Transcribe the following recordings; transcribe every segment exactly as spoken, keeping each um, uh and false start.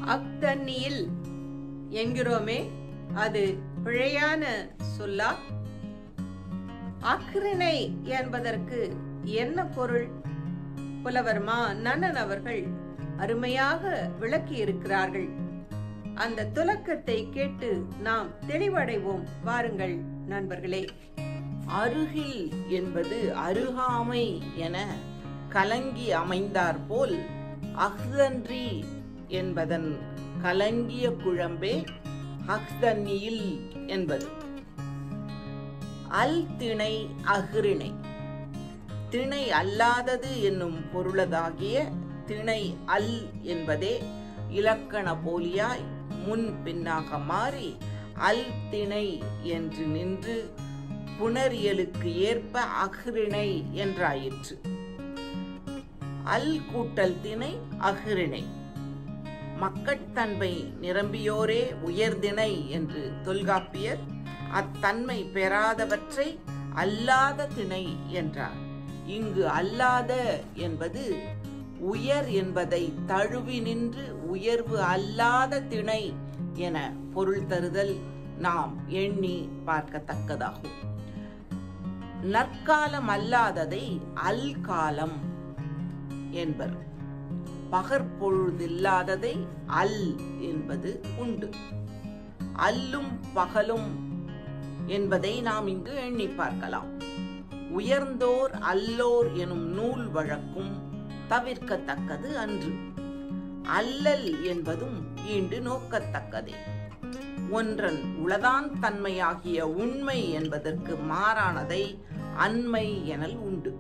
அக்தன்னியில் என்கிறோமே, அது பிழையான சொல்லா? அக்ரிணை என்பதற்கு என்ன பொருள்? புலவர் மா நன்னன் அவர்கள் அருமையாக விளக்கி இருக்கிறார்கள். அந்த துலக்கத்தை கேட்டு நாம் தெளிவடைவோம். வாருங்கள் நண்பர்களே. அருகில் என்பது அருகாமை என கலங்கி அமைந்தார் போல் அஹ்தன்றி என்பதன் கலங்கிய குழம்பே அஹ்தன்னியில் என்பது. அல் திணை அஹ்ரிணை, திணை அல்லாதது என்னும் பொருளதாகிய திணை அல் என்பதே இலக்கண போலியாய் முன் பின்னாக மாறி அல் திணை என்று நின்று புணரியலுக்கு ஏற்ப அஹ்ரிணை என்றாயிற்று. அல் கூட்டல் திணை அஹ்ரிணை. மக்கட்தன்மை நிரம்பியோரே உயர்திணை என்று தொல்காப்பியர் அத்தன்மை பெறாதவற்றை அல்லாத திணை என்றார். இங்கு அல்லாத என்பது உயர் என்பதை தழுவி நின்று உயர்வு அல்லாத திணை என பொருள் தருதல் நாம் எண்ணி பார்க்கத்தக்கதாகும். நற்காலம் அல்லாததை அல் காலம் என்பர். பகற்பொழுதில்லாததை அல் என்பது உண்டு. அல்லும் பகலும் என்பதை நாம் இங்கு எண்ணி பார்க்கலாம். உயர்ந்தோர் அல்லோர் எனும் நூல் வழக்கும் தவிர்க்கத்தக்கது அன்று. அல்லல் என்பதும் ஈண்டு நோக்கத்தக்கதே. ஒன்றன் உளதான் தன்மையாகிய உண்மை என்பதற்கு மாறானதை அண்மை எனல் உண்டு.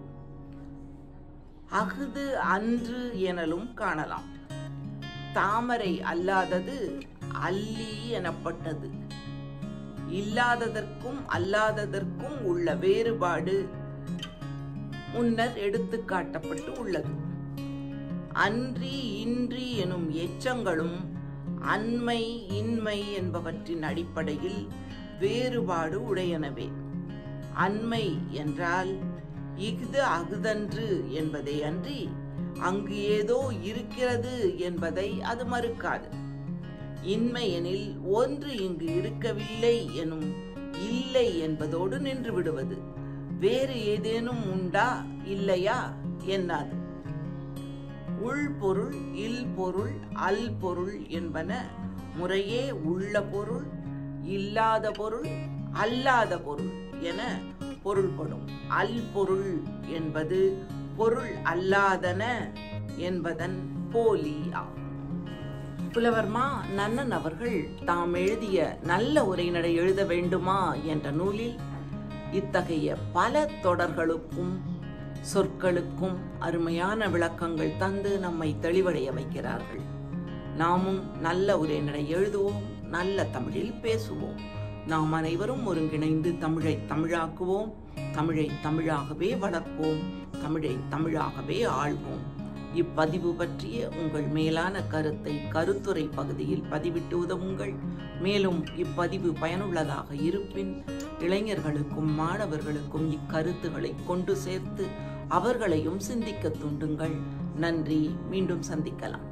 அஃது அன்று எனலும் காணலாம். தாமரை அல்லாதது அல்லி எனப்பட்டது. இல்லாததற்கும் அல்லாததற்கும் உள்ள வேறுபாடு முன்னர் எடுத்து காட்டப்பட்டு உள்ளது. அன்றி இன்றி எனும் எச்சங்களும் அண்மை இன்மை என்பவற்றின் அடிப்படையில் வேறுபாடு உடையனவே. அண்மை என்றால் இஃது அஃதன்று என்பதை அன்றி அங்கு ஏதோ இருக்கிறது என்பதை அது மறுக்காது. இன்மை எனில் ஒன்று இங்கு இருக்கவில்லை எனும் இல்லை என்பதோடு நின்று விடுவது. வேறு ஏதேனும் உண்டா இல்லையா என்னாது. உள்பொருள் இல் பொருள் அல் பொருள் என்பன முறையே உள்ள பொருள், இல்லாத பொருள், அல்லாத பொருள் என பொருள்படும். அல் பொருள் என்பது பொருள் அல்லாதன என்பதன் போலி ஆகும். புலவர் மா நன்னன் அவர்கள் தாம் எழுதிய நல்ல உரைநடை எழுத வேண்டுமா என்ற நூலில் இத்தகைய பல தொடர்களுக்கும் சொற்களுக்கும் அருமையான விளக்கங்கள் தந்து நம்மை தெளிவடைய வைக்கிறார்கள். நாமும் நல்ல உரைநடை எழுதுவோம், நல்ல தமிழில் பேசுவோம். நாம் அனைவரும் ஒருங்கிணைந்து தமிழை தமிழாக்குவோம், தமிழை தமிழாகவே வளர்ப்போம், தமிழை தமிழாகவே ஆள்வோம். இப்பதிவு பற்றிய உங்கள் மேலான கருத்தை கருத்துரை பகுதியில் பதிவிட்டு உதவுங்கள். மேலும் இப்பதிவு பயனுள்ளதாக இருப்பின் இளைஞர்களுக்கும் மாணவர்களுக்கும் இக்கருத்துக்களை கொண்டு சேர்த்து அவர்களையும் சிந்திக்க தூண்டுங்கள். நன்றி. மீண்டும் சந்திக்கலாம்.